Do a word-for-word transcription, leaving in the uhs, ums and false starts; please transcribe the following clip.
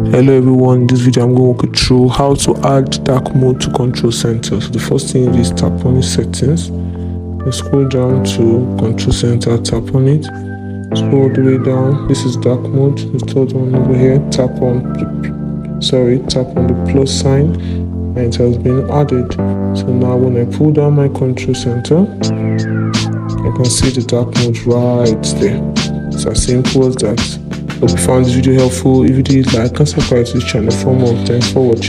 Hello everyone, in this video I'm going to walk you through how to add dark mode to control center. So the first thing is tap on the settings, and scroll down to control center, tap on it, scroll all the way down. This is dark mode, the third one over here. Tap on sorry tap on the plus sign and it has been added. So now when I pull down my control center, I can see the dark mode right there. It's as simple as that. Hope you found this video helpful. If you did, like and subscribe to this channel for more. Thanks for watching.